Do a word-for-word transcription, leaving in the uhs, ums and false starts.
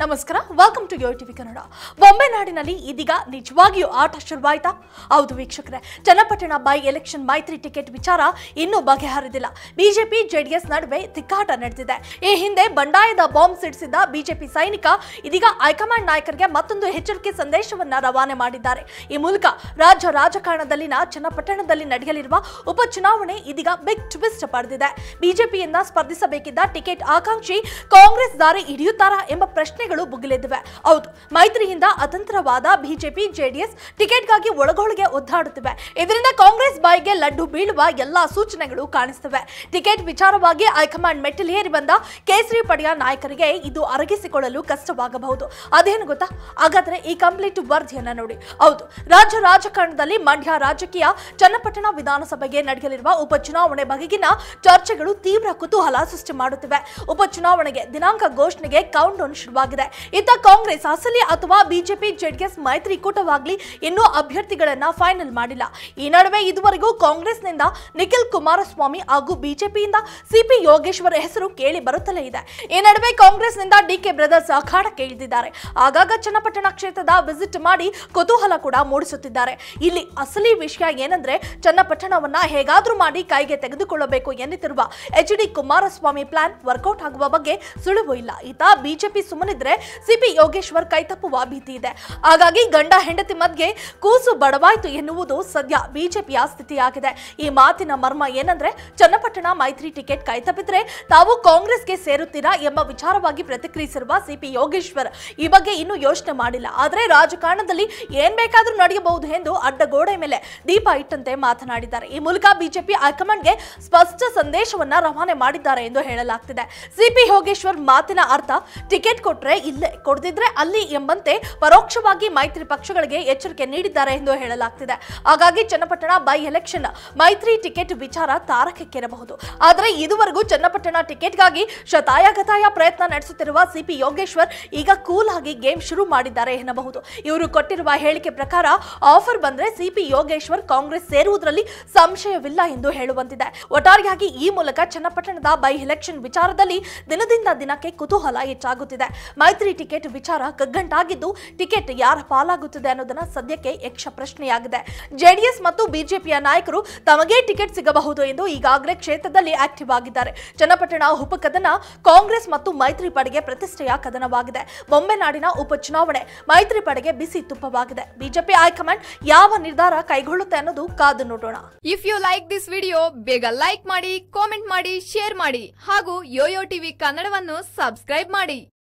ನಮಸ್ಕಾರ, welcome to Yo TV Kannada. ಬೊಂಬೆ ನಾಡಿನಲ್ಲಿ ಇದೀಗ ನಿಜವಾಗಿಯೂ ಆಟ ಶುರುವಾಯಿತಾ? ಹೌದು ವೀಕ್ಷಕರೇ, ಚನ್ನಪಟ್ಟಣ ಬೈ ಎಲೆಕ್ಷನ್ ಮೈತ್ರಿ ಟಿಕೆಟ್ ವಿಚಾರ ಇನ್ನೂ ಬಗೆಹರಿದಿಲ್ಲ. ಬಿಜೆಪಿ ಜೆಡಿಎಸ್ ನಡುವೆ ತಿಕ್ಕಾಟ ನಡೆದಿದೆ. ಈ ಹಿಂದೆ ಬಂಡಾಯದ ಬಾಂಬ್ ಸಿಡಿಸಿದ್ದ ಬಿಜೆಪಿ ಸೈನಿಕ ಇದೀಗ ಹೈಕಮಾಂಡ್ ನಾಯಕರಿಗೆ ಮತ್ತೊಂದು ಎಚ್ಚರಿಕೆ ಸಂದೇಶವನ್ನ ರವಾನೆ ಮಾಡಿದ್ದಾರೆ. ಈ ಮೂಲಕ ರಾಜ್ಯ ರಾಜಕಾರಣದಲ್ಲಿನ ಚನ್ನಪಟ್ಟಣದಲ್ಲಿ ನಡೆಯಲಿರುವ ಉಪಚುನಾವಣೆ ಇದೀಗ ಬಿಗ್ ಟ್ವಿಸ್ಟ್ ಪಡೆದಿದೆ. ಬಿಜೆಪಿಯಿಂದ ಸ್ಪರ್ಧಿಸಬೇಕಿದ್ದ ಟಿಕೆಟ್ ಆಕಾಂಕ್ಷಿ ಕಾಂಗ್ರೆಸ್ ದಾರಿ ಹಿಡಿಯುತ್ತಾರಾ ಎಂಬ ಪ್ರಶ್ನೆಗಳು ಭುಗಿಲೆದ್ದಿವೆ. ಹೌದು, ಮೈತ್ರಿಯಿಂದ ಅತಂತ್ರವಾದ ಬಿಜೆಪಿ ಜೆಡಿಎಸ್ ಟಿಕೆಟ್ಗಾಗಿ ಒಳಗೊಳಗೆ ಒದ್ದಾಡುತ್ತಿವೆ. ಇದರಿಂದ ಕಾಂಗ್ರೆಸ್ ಬಾಯಿಗೆ ಲಡ್ಡು ಬೀಳುವ ಎಲ್ಲಾ ಸೂಚನೆಗಳು ಕಾಣಿಸುತ್ತಿವೆ. ಟಿಕೆಟ್ ವಿಚಾರವಾಗಿ ಹೈಕಮಾಂಡ್ ಮೆಟ್ಟಿಲೇರಿ ಬಂದ ಕೇಸರಿ ಪಡೆಯ ನಾಯಕರಿಗೆ ಇದು ಅರಗಿಸಿಕೊಳ್ಳಲು ಕಷ್ಟವಾಗಬಹುದು. ಅದೇನು ಗೊತ್ತಾ? ಹಾಗಾದ್ರೆ ಈ ಕಂಪ್ಲೀಟ್ ವರದಿಯನ್ನ ನೋಡಿ. ಹೌದು, ರಾಜ್ಯ ರಾಜಕಾರಣದಲ್ಲಿ ಮಂಡ್ಯ ರಾಜಕೀಯ ಚನ್ನಪಟ್ಟಣ ವಿಧಾನಸಭೆಗೆ ನಡೆಯಲಿರುವ ಉಪಚುನಾವಣೆ ಬಗೆಗಿನ ಚರ್ಚೆಗಳು ತೀವ್ರ ಕುತೂಹಲ ಸೃಷ್ಟಿ ಮಾಡುತ್ತಿವೆ. ಉಪಚುನಾವಣೆಗೆ ದಿನಾಂಕ ಘೋಷಣೆಗೆ ಕೌಂಟ್ ಡೌನ್ ಶುರುವಾಗಿದೆ. ಇತ್ತ ಕಾಂಗ್ರೆಸ್ ಅಸಲಿ ಅಥವಾ ಬಿಜೆಪಿ ಜೆಡಿಎಸ್ ಮೈತ್ರಿಕೂಟವಾಗಲಿ ಇನ್ನೂ ಅಭ್ಯರ್ಥಿಗಳನ್ನ ಫೈನಲ್ ಮಾಡಿಲ್ಲ. ಈ ನಡುವೆ ಇದುವರೆಗೂ ಕಾಂಗ್ರೆಸ್ನಿಂದ ನಿಖಿಲ್ ಕುಮಾರಸ್ವಾಮಿ ಹಾಗೂ ಬಿಜೆಪಿಯಿಂದ ಸಿಪಿ ಯೋಗೇಶ್ವರ್ ಹೆಸರು ಕೇಳಿ ಬರುತ್ತಲೇ ಇದೆ. ಈ ನಡುವೆ ಕಾಂಗ್ರೆಸ್ನಿಂದ ಡಿಕೆ ಬ್ರದರ್ಸ್ ಅಖಾಡಕ್ಕೆ ಇಳಿದಿದ್ದಾರೆ. ಆಗಾಗ ಚನ್ನಪಟ್ಟಣ ಕ್ಷೇತ್ರದ ವಿಸಿಟ್ ಮಾಡಿ ಕುತೂಹಲ ಕೂಡ ಮೂಡಿಸುತ್ತಿದ್ದಾರೆ. ಇಲ್ಲಿ ಅಸಲಿ ವಿಷಯ ಏನಂದ್ರೆ, ಚನ್ನಪಟ್ಟಣವನ್ನ ಹೇಗಾದ್ರೂ ಮಾಡಿ ಕೈಗೆ ತೆಗೆದುಕೊಳ್ಳಬೇಕು ಎನ್ನುತ್ತಿರುವ H D Kumaraswamy plan workout ಆಗುವ ಬಗ್ಗೆ ಸುಳಿವು ಇಲ್ಲ. ಈತ ಬಿಜೆಪಿ ಸುಮ್ಮನಿದ್ರೆ ಸಿಪಿ ಯೋಗೇಶ್ವರ್ ಕೈತಪ್ಪುವ ಭೀತಿ ಇದೆ. ಹಾಗಾಗಿ ಗಂಡ ಹೆಂಡತಿ ಮಧ್ಯೆ ಕೂಸು ಬಡವಾಯ್ತು ಎನ್ನುವುದು ಸದ್ಯ ಬಿಜೆಪಿಯ ಸ್ಥಿತಿಯಾಗಿದೆ. ಈ ಮಾತಿನ ಮರ್ಮ ಏನಂದ್ರೆ, ಚನ್ನಪಟ್ಟಣ ಮೈತ್ರಿ ಟಿಕೆಟ್ ಕೈತಪ್ಪಿದ್ರೆ ತಾವು ಕಾಂಗ್ರೆಸ್ಗೆ ಸೇರುತ್ತೀರಾ ಎಂಬ ವಿಚಾರವಾಗಿ ಪ್ರತಿಕ್ರಿಯಿಸಿರುವ ಸಿಪಿ ಯೋಗೇಶ್ವರ್ ಈ ಬಗ್ಗೆ ಇನ್ನೂ ಯೋಚನೆ ಮಾಡಿಲ್ಲ. ಆದ್ರೆ ರಾಜಕಾರಣದಲ್ಲಿ ಏನ್ ಬೇಕಾದ್ರೂ ನಡೆಯಬಹುದು ಎಂದು ಅಡ್ಡಗೋಡೆ ಮೇಲೆ ದೀಪ ಇಟ್ಟಂತೆ ಮಾತನಾಡಿದ್ದಾರೆ. ಈ ಮೂಲಕ ಬಿಜೆಪಿ ಹೈಕಮಾಂಡ್ಗೆ ಸ್ಪಷ್ಟ ಸಂದೇಶವನ್ನ ರವಾನೆ ಮಾಡಿದ್ದಾರೆ ಎಂದು ಹೇಳಲಾಗ್ತಿದೆ. ಸಿಪಿ ಯೋಗೇಶ್ವರ್ ಮಾತಿನ ಅರ್ಥ ಟಿಕೆಟ್ ಕೊಟ್ರೆ ಇಲ್ಲೇ, ಕೊಡದಿದ್ರೆ ಅಲ್ಲಿ ಎಂಬಂತೆ ಪರೋಕ್ಷವಾಗಿ ಮೈತ್ರಿ ಪಕ್ಷಗಳಿಗೆ ಎಚ್ಚರಿಕೆ ನೀಡಿದ್ದಾರೆ ಎಂದು ಹೇಳಲಾಗ್ತಿದೆ. ಹಾಗಾಗಿ ಚನ್ನಪಟ್ಟಣ ಬೈ ಎಲೆಕ್ಷನ್ ಮೈತ್ರಿ ಟಿಕೆಟ್ ವಿಚಾರ ತಾರಕಕ್ಕೇರಬಹುದು. ಆದರೆ ಇದುವರೆಗೂ ಚನ್ನಪಟ್ಟಣ ಟಿಕೆಟ್ಗಾಗಿ ಶತಾಯಗತಾಯ ಪ್ರಯತ್ನ ನಡೆಸುತ್ತಿರುವ ಸಿಪಿ ಯೋಗೇಶ್ವರ್ ಈಗ ಕೂಲ್ ಆಗಿ ಗೇಮ್ ಶುರು ಮಾಡಿದ್ದಾರೆ ಎನ್ನಬಹುದು. ಇವರು ಕೊಟ್ಟಿರುವ ಹೇಳಿಕೆ ಪ್ರಕಾರ ಆಫರ್ ಬಂದ್ರೆ ಸಿಪಿ ಯೋಗೇಶ್ವರ್ ಕಾಂಗ್ರೆಸ್ ಸೇರುವುದರಲ್ಲಿ ಸಂಶಯವಿಲ್ಲ ಎಂದು ಹೇಳುವಂತಿದೆ. ಒಟ್ಟಾರೆಯಾಗಿ ಈ ಮೂಲಕ ಚನ್ನಪಟ್ಟಣದ ಬೈ ಎಲೆಕ್ಷನ್ ವಿಚಾರದಲ್ಲಿ ದಿನದಿಂದ ದಿನಕ್ಕೆ ಕುತೂಹಲ ಹೆಚ್ಚಾಗುತ್ತಿದೆ. ಮೈತ್ರಿ ಟಿಕೆಟ್ ವಿಚಾರ ಕಗ್ಗಂಟಾಗಿದ್ದು ಟಿಕೆಟ್ ಯಾರ ಪಾಲಾಗುತ್ತದೆ ಅನ್ನೋದನ್ನ ಸದ್ಯಕ್ಕೆ ಯಕ್ಷ ಪ್ರಶ್ನೆಯಾಗಿದೆ. ಜೆಡಿಎಸ್ ಮತ್ತು ಬಿಜೆಪಿಯ ನಾಯಕರು ತಮಗೆ ಟಿಕೆಟ್ ಸಿಗಬಹುದು ಎಂದು ಈಗಾಗಲೇ ಕ್ಷೇತ್ರದಲ್ಲಿ ಆಕ್ಟಿವ್ ಆಗಿದ್ದಾರೆ. ಚನ್ನಪಟ್ಟಣ ಉಪಕದನ ಕಾಂಗ್ರೆಸ್ ಮತ್ತು ಮೈತ್ರಿ ಪಡೆಗೆ ಪ್ರತಿಷ್ಠೆಯ ಕದನವಾಗಿದೆ. ಬೊಂಬೆ ನಾಡಿನ ಉಪಚುನಾವಣೆ ಮೈತ್ರಿ ಪಡೆಗೆ ಬಿಸಿ ತುಪ್ಪವಾಗಿದೆ. ಬಿಜೆಪಿ ಹೈಕಮಾಂಡ್ ಯಾವ ನಿರ್ಧಾರ ಕೈಗೊಳ್ಳುತ್ತೆ ಅನ್ನೋದು ಕಾದು ನೋಡೋಣ. If you like this video, ಬೇಗ ಲೈಕ್ ಮಾಡಿ, ಕಾಮೆಂಟ್ ಮಾಡಿ, ಶೇರ್ ಮಾಡಿ ಹಾಗೂ ಯೋಯೋ ಟಿವಿ ಕನ್ನಡವನ್ನು ಸಬ್ಸ್ಕ್ರೈಬ್ ಮಾಡಿ.